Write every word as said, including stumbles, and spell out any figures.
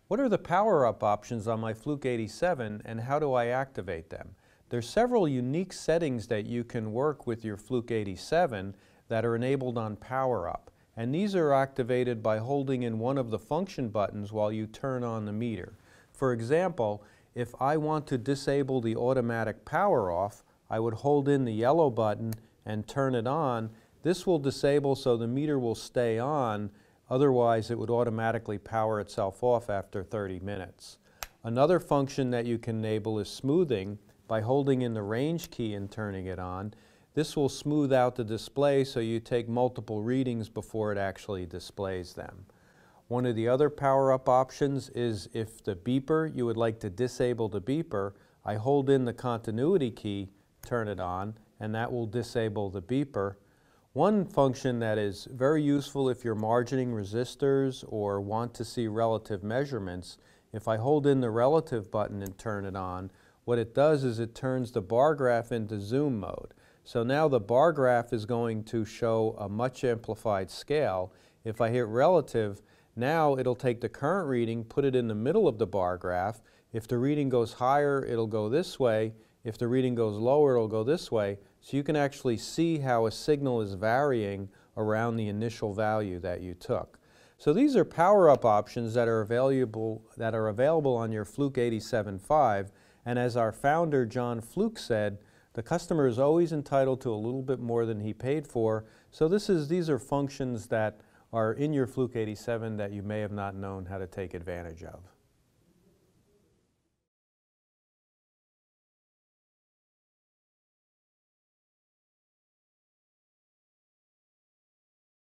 What are the power-up options on my Fluke eighty-seven and how do I activate them? There's several unique settings that you can work with your Fluke eighty-seven that are enabled on power-up, and these are activated by holding in one of the function buttons while you turn on the meter. For example, if I want to disable the automatic power off, I would hold in the yellow button and turn it on. This will disable so the meter will stay on. Otherwise, it would automatically power itself off after thirty minutes. Another function that you can enable is smoothing by holding in the range key and turning it on. This will smooth out the display so you take multiple readings before it actually displays them. One of the other power-up options is if the beeper, you would like to disable the beeper, I hold in the continuity key, turn it on, and that will disable the beeper. One function that is very useful if you're margining resistors or want to see relative measurements, if I hold in the relative button and turn it on, what it does is it turns the bar graph into zoom mode. So now the bar graph is going to show a much amplified scale. If I hit relative, now it'll take the current reading, put it in the middle of the bar graph. If the reading goes higher, it'll go this way. If the reading goes lower, it'll go this way. So you can actually see how a signal is varying around the initial value that you took. So these are power-up options that are available, that are available on your Fluke eighty-seven five. And as our founder, John Fluke, said, the customer is always entitled to a little bit more than he paid for. So this is, these are functions that are in your Fluke eighty-seven that you may have not known how to take advantage of.